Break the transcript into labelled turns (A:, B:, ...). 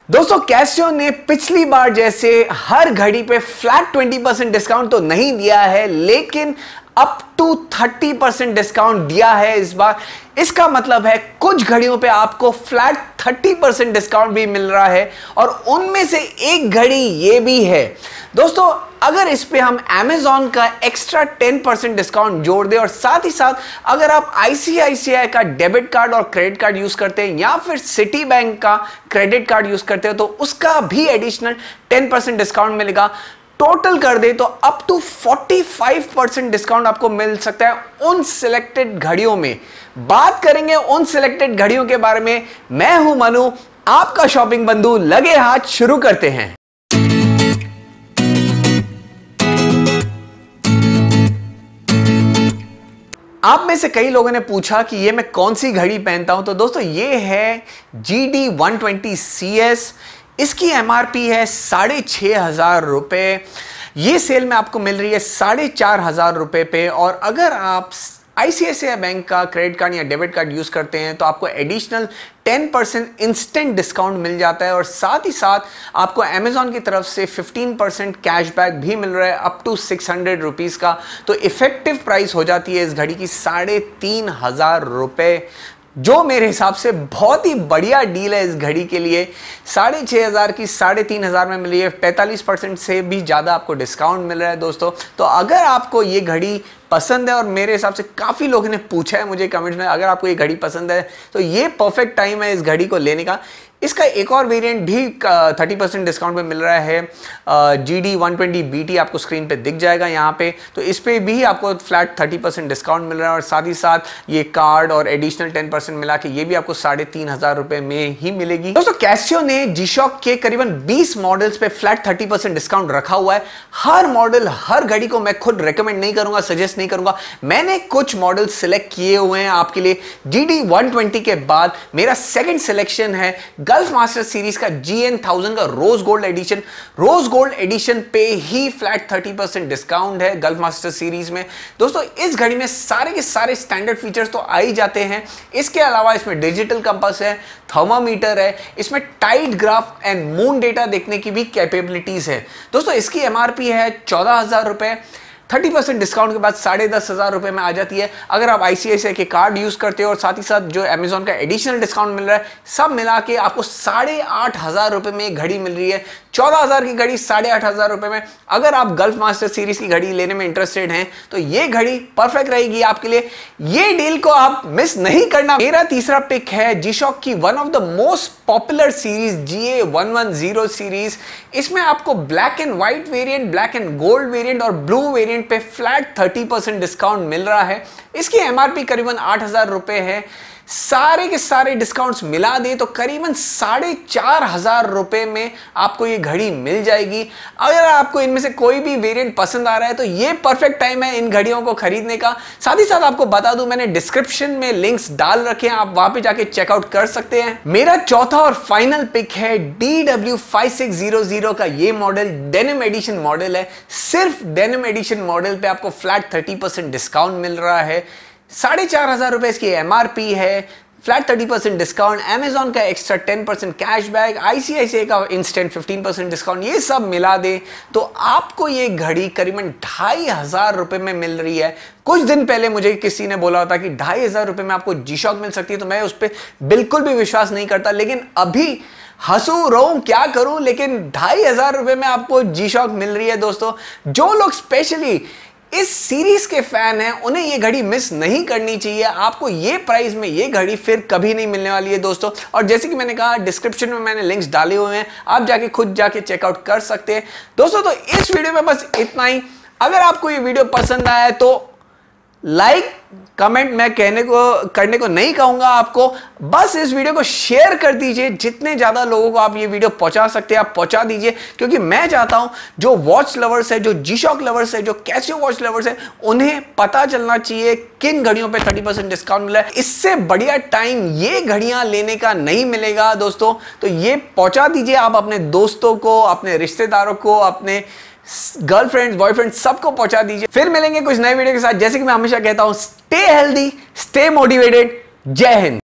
A: दोस्तों कैसियो ने पिछली बार जैसे हर घड़ी पे फ्लैट 20% डिस्काउंट तो नहीं दिया है, लेकिन अप टू 30% डिस्काउंट दिया है इस बार। इसका मतलब है कुछ घड़ियों पे आपको फ्लैट 30% डिस्काउंट भी मिल रहा है और उनमें से एक घड़ी ये भी है। दोस्तों अगर इस पे हम Amazon का एक्स्ट्रा 10% डिस्काउंट जोड़ दें और साथ ही साथ अगर आप ICICI का डेबिट कार्ड और क्रेडिट कार्ड यूज करते हैं या फिर सिटी बैंक का क्रेडिट कार्ड यूज करते हो तो उसका भी एडिशनल 10% डिस्काउंट मिलेगा। टोटल कर दे तो अप टू 45% डिस्काउंट आपको मिल सकता है उन सिलेक्टेड घड़ियों में। बात करेंगे उन सिलेक्टेड घड़ियों के बारे में। मैं हूं मनु, आपका शॉपिंग बंधु। लगे हाथ शुरू करते हैं। आप में से कई लोगों ने पूछा कि ये मैं कौन सी घड़ी पहनता हूं, तो दोस्तों ये है GD120CS। इसकी MRP है 6,500 रुपए। ये सेल में आपको मिल रही है 4,500 रुपए पे। और अगर आप ICICI बैंक का क्रेडिट कार्ड या डेबिट कार्ड यूज करते हैं तो आपको एडिशनल 10% इंस्टेंट डिस्काउंट मिल जाता है और साथ ही साथ आपको Amazon की तरफ से 15% कैशबैक भी मिल रहा है अप टू 600 रुपीज का। तो इफेक्टिव प्राइस हो जाती है इस घड़ी की 3,500 रुपए, जो मेरे हिसाब से बहुत ही बढ़िया डील है इस घड़ी के लिए। 6,500 की 3,500 में मिली है। 45% से भी ज़्यादा आपको डिस्काउंट मिल रहा है दोस्तों। तो अगर आपको ये घड़ी पसंद है, और मेरे हिसाब से काफ़ी लोगों ने पूछा है मुझे कमेंट्स में, अगर आपको ये घड़ी पसंद है तो ये परफेक्ट टाइम है इस घड़ी को लेने का। इसका एक और वेरिएंट भी 30% डिस्काउंट पे मिल रहा है। GD120BT आपको स्क्रीन पे दिख जाएगा यहाँ पे। तो इस पे भी आपको फ्लैट 30% डिस्काउंट मिल रहा है और साथ ही साथ ये कार्ड और एडिशनल 10% मिला के ये भी आपको 3,500 रुपए में ही मिलेगी। दोस्तों कैसियो ने G-Shock के करीबन 20 मॉडल्स पे फ्लैट 30% डिस्काउंट रखा हुआ है। हर मॉडल हर घड़ी को मैं खुद रेकमेंड नहीं करूंगा, सजेस्ट नहीं करूंगा। मैंने कुछ मॉडल सिलेक्ट किए हुए हैं आपके लिए। GD120 के बाद मेरा सेकेंड सिलेक्शन है गल्फ मास्टर सीरीज का GN1000 का rose gold edition. Rose gold edition पे ही फ्लैट 30% डिस्काउंट है गल्फ मास्टर सीरीज में। दोस्तों इस घड़ी में सारे के सारे स्टैंडर्ड फीचर्स तो आ ही जाते हैं। इसके अलावा इसमें डिजिटल कंपास है, थर्मामीटर है, इसमें tide graph and moon data देखने की भी कैपेबिलिटीज है। दोस्तों इसकी MRP है 14,000 रुपए। 30% डिस्काउंट के बाद 10,500 रुपए में आ जाती है। अगर आप ICICI के कार्ड यूज करते हो और साथ ही साथ जो Amazon का एडिशनल डिस्काउंट मिल रहा है, सब मिला के आपको 8,500 रुपए में एक घड़ी मिल रही है। 14,000 की घड़ी 8,500 रुपए में। अगर आप गल्फ मास्टर सीरीज की घड़ी लेने में इंटरेस्टेड हैं तो ये घड़ी परफेक्ट रहेगी आपके लिए। ये डील को आप मिस नहीं करना। मेरा तीसरा पिक है G-Shock की one of the most popular series GA110 series. इसमें आपको black and white variant, black and gold variant और ब्लू वेरिएंट पे फ्लैट 30% डिस्काउंट मिल रहा है। इसकी MRP करीबन 8,000 रुपए है। सारे के सारे डिस्काउंट्स मिला दे तो करीबन 4,500 रुपए में आपको ये घड़ी मिल जाएगी। अगर आपको इनमें से कोई भी वेरिएंट पसंद आ रहा है तो ये परफेक्ट टाइम है इन घड़ियों को खरीदने का। साथ ही साथ आपको बता दूं, मैंने डिस्क्रिप्शन में लिंक्स डाल रखे हैं, आप वहां पे जाके चेकआउट कर सकते हैं। मेरा चौथा और फाइनल पिक है DW5600 का। ये मॉडल डेनिम एडिशन मॉडल है। सिर्फ डेनिम एडिशन मॉडल पे आपको फ्लैट 30% डिस्काउंट मिल रहा है। 4,500 रुपए इसकी MRP है। फ्लैट 30% डिस्काउंट, Amazon का एक्स्ट्रा 10% कैशबैक, ICICI का इंस्टेंट 15% डिस्काउंट, ये सब मिला दे तो आपको ये घड़ी करीबन 2,500 रुपए में मिल रही है। कुछ दिन पहले मुझे किसी ने बोला था कि 2,500 रुपए में आपको G-Shock मिल सकती है, तो मैं उस पर बिल्कुल भी विश्वास नहीं करता। लेकिन अभी हंसू रहूं क्या करूं, लेकिन 2,500 रुपए में आपको G-Shock मिल रही है। दोस्तों जो लोग स्पेशली इस सीरीज के फैन हैं उन्हें ये घड़ी मिस नहीं करनी चाहिए। आपको ये प्राइस में ये घड़ी फिर कभी नहीं मिलने वाली है दोस्तों। और जैसे कि मैंने कहा, डिस्क्रिप्शन में मैंने लिंक्स डाले हुए हैं, आप जाके खुद जाके चेकआउट कर सकते हैं दोस्तों। तो इस वीडियो में बस इतना ही। अगर आपको ये वीडियो पसंद आया तो लाइक कमेंट मैं करने को नहीं कहूंगा आपको, बस इस वीडियो को शेयर कर दीजिए। जितने ज्यादा लोगों को आप ये वीडियो पहुंचा सकते हैं आप पहुंचा दीजिए, क्योंकि मैं चाहता हूं जो वॉच लवर्स है, जो G-Shock लवर्स है, जो कैसियो वॉच लवर्स है, उन्हें पता चलना चाहिए किन घड़ियों पे 30% डिस्काउंट मिला है। इससे बढ़िया टाइम ये घड़ियां लेने का नहीं मिलेगा दोस्तों। तो ये पहुंचा दीजिए आप अपने दोस्तों को, अपने रिश्तेदारों को, अपने गर्लफ्रेंड्स, बॉयफ्रेंड्स, सबको पहुंचा दीजिए। फिर मिलेंगे कुछ नए वीडियो के साथ। जैसे कि मैं हमेशा कहता हूं, स्टे हेल्दी, स्टे मोटिवेटेड। जय हिंद।